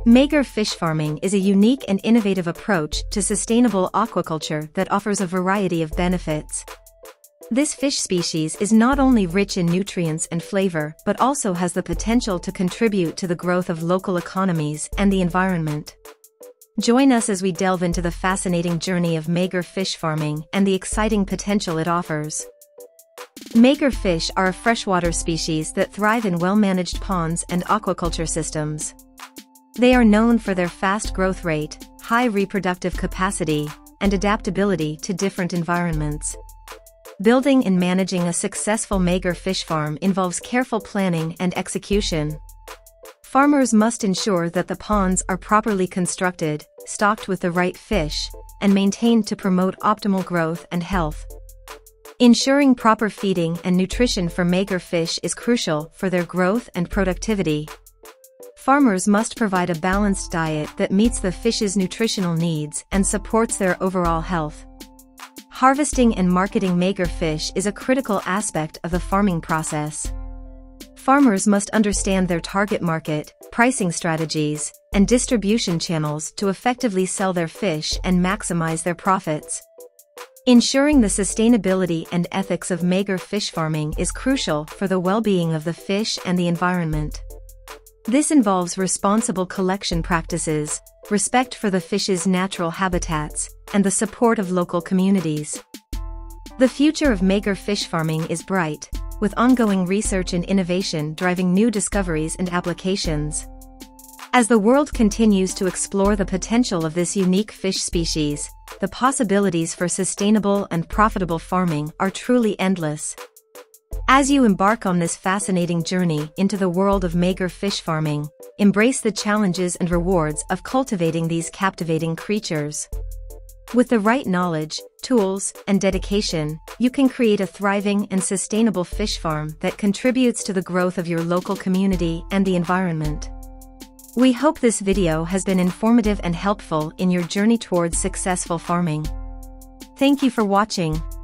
Magur fish farming is a unique and innovative approach to sustainable aquaculture that offers a variety of benefits. This fish species is not only rich in nutrients and flavor but also has the potential to contribute to the growth of local economies and the environment. Join us as we delve into the fascinating journey of Magur fish farming and the exciting potential it offers. Magur fish are a freshwater species that thrive in well-managed ponds and aquaculture systems. They are known for their fast growth rate, high reproductive capacity, and adaptability to different environments. Building and managing a successful Magur fish farm involves careful planning and execution. Farmers must ensure that the ponds are properly constructed, stocked with the right fish, and maintained to promote optimal growth and health. Ensuring proper feeding and nutrition for Magur fish is crucial for their growth and productivity. Farmers must provide a balanced diet that meets the fish's nutritional needs and supports their overall health. Harvesting and marketing Magur fish is a critical aspect of the farming process. Farmers must understand their target market, pricing strategies, and distribution channels to effectively sell their fish and maximize their profits. Ensuring the sustainability and ethics of Magur fish farming is crucial for the well-being of the fish and the environment. This involves responsible collection practices, respect for the fish's natural habitats, and the support of local communities. The future of Magur fish farming is bright, with ongoing research and innovation driving new discoveries and applications. As the world continues to explore the potential of this unique fish species, the possibilities for sustainable and profitable farming are truly endless. As you embark on this fascinating journey into the world of Magur fish farming, embrace the challenges and rewards of cultivating these captivating creatures. With the right knowledge, tools, and dedication, you can create a thriving and sustainable fish farm that contributes to the growth of your local community and the environment. We hope this video has been informative and helpful in your journey towards successful farming. Thank you for watching.